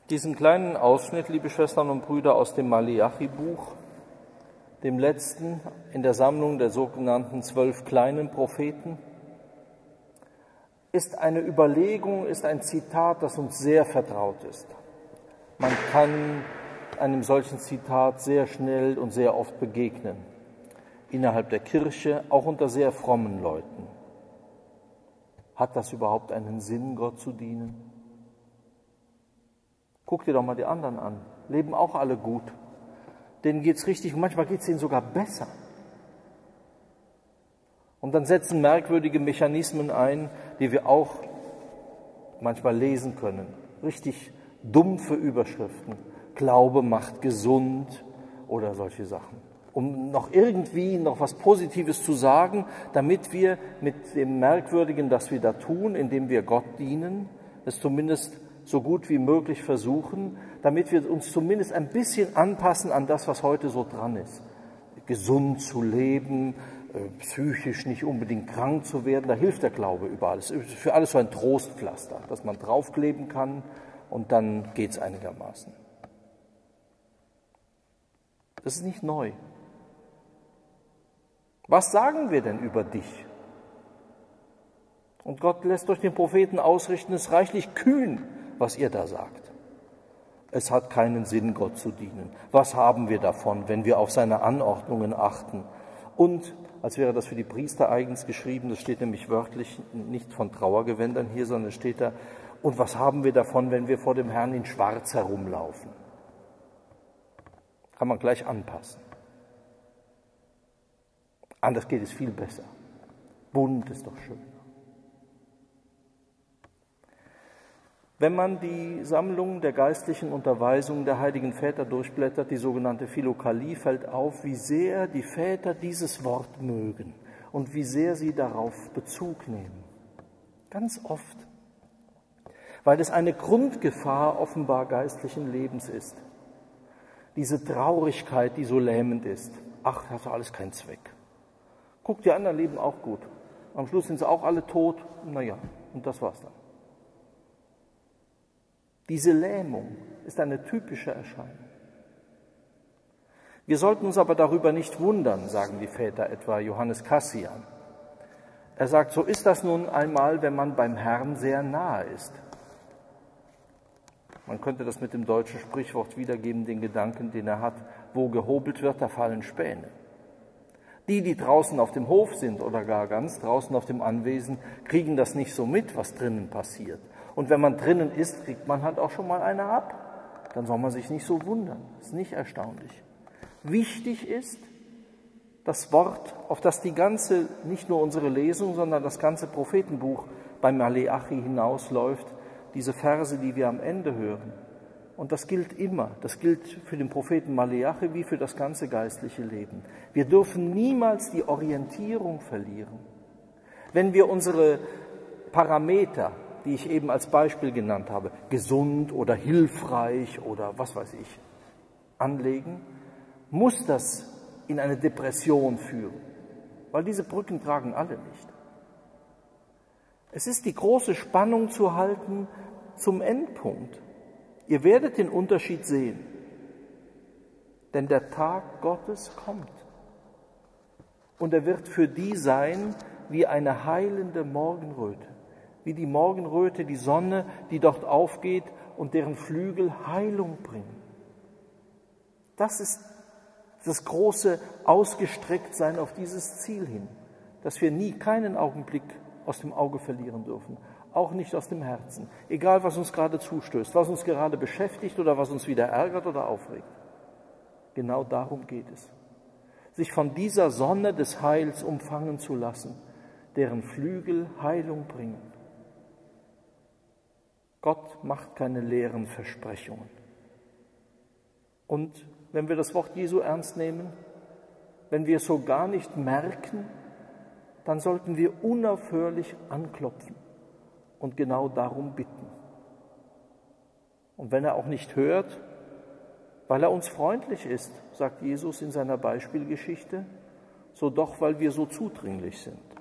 Diesen kleinen Ausschnitt, liebe Schwestern und Brüder, aus dem Maleachi-Buch, dem letzten in der Sammlung der sogenannten 12 kleinen Propheten, ist eine Überlegung, ist ein Zitat, das uns sehr vertraut ist. Man kann einem solchen Zitat sehr schnell und sehr oft begegnen, innerhalb der Kirche, auch unter sehr frommen Leuten. Hat das überhaupt einen Sinn, Gott zu dienen? Guck dir doch mal die anderen an, leben auch alle gut. Denen geht's richtig und manchmal geht's ihnen sogar besser. Und dann setzen merkwürdige Mechanismen ein, die wir auch manchmal lesen können. Richtig dumpfe Überschriften. Glaube macht gesund oder solche Sachen. Um noch irgendwie noch was Positives zu sagen, damit wir mit dem Merkwürdigen, das wir da tun, indem wir Gott dienen, es zumindest so gut wie möglich versuchen, damit wir uns zumindest ein bisschen anpassen an das, was heute so dran ist. Gesund zu leben, psychisch nicht unbedingt krank zu werden, da hilft der Glaube überall. Es ist für alles so ein Trostpflaster, das man draufkleben kann und dann geht's einigermaßen. Das ist nicht neu. Was sagen wir denn über dich? Und Gott lässt durch den Propheten ausrichten, es ist reichlich kühn, was ihr da sagt. Es hat keinen Sinn, Gott zu dienen. Was haben wir davon, wenn wir auf seine Anordnungen achten? Und, als wäre das für die Priester eigens geschrieben, das steht nämlich wörtlich nicht von Trauergewändern hier, sondern steht da, und was haben wir davon, wenn wir vor dem Herrn in Schwarz herumlaufen? Kann man gleich anpassen. Anders geht es viel besser. Bunt ist doch schön. Wenn man die Sammlung der geistlichen Unterweisungen der heiligen Väter durchblättert, die sogenannte Philokalie, fällt auf, wie sehr die Väter dieses Wort mögen und wie sehr sie darauf Bezug nehmen. Ganz oft. Weil es eine Grundgefahr offenbar geistlichen Lebens ist. Diese Traurigkeit, die so lähmend ist. Ach, das hat alles keinen Zweck. Guck, die anderen leben auch gut. Am Schluss sind sie auch alle tot. Naja, und das war's dann. Diese Lähmung ist eine typische Erscheinung. Wir sollten uns aber darüber nicht wundern, sagen die Väter, etwa Johannes Cassian. Er sagt, so ist das nun einmal, wenn man beim Herrn sehr nahe ist. Man könnte das mit dem deutschen Sprichwort wiedergeben, den Gedanken, den er hat, wo gehobelt wird, da fallen Späne. Die draußen auf dem Hof sind oder gar ganz draußen auf dem Anwesen, kriegen das nicht so mit, was drinnen passiert. Und wenn man drinnen ist, kriegt man halt auch schon mal eine ab. Dann soll man sich nicht so wundern. Das ist nicht erstaunlich. Wichtig ist das Wort, auf das die ganze, nicht nur unsere Lesung, sondern das ganze Prophetenbuch beim Maleachi hinausläuft, diese Verse, die wir am Ende hören. Und das gilt immer. Das gilt für den Propheten Maleachi wie für das ganze geistliche Leben. Wir dürfen niemals die Orientierung verlieren. Wenn wir unsere Parameter, die ich eben als Beispiel genannt habe, gesund oder hilfreich oder was weiß ich, anlegen, muss das in eine Depression führen, weil diese Brücken tragen alle nicht. Es ist die große Spannung zu halten zum Endpunkt. Ihr werdet den Unterschied sehen, denn der Tag Gottes kommt und er wird für die sein wie eine heilende Morgenröte. Wie die Morgenröte, die Sonne, die dort aufgeht und deren Flügel Heilung bringen. Das ist das große Ausgestrecktsein auf dieses Ziel hin, dass wir nie keinen Augenblick aus dem Auge verlieren dürfen, auch nicht aus dem Herzen, egal was uns gerade zustößt, was uns gerade beschäftigt oder was uns wieder ärgert oder aufregt. Genau darum geht es, sich von dieser Sonne des Heils umfangen zu lassen, deren Flügel Heilung bringen. Gott macht keine leeren Versprechungen. Und wenn wir das Wort Jesu ernst nehmen, wenn wir es so gar nicht merken, dann sollten wir unaufhörlich anklopfen und genau darum bitten. Und wenn er auch nicht hört, weil er uns freundlich ist, sagt Jesus in seiner Beispielgeschichte, so doch, weil wir so zudringlich sind.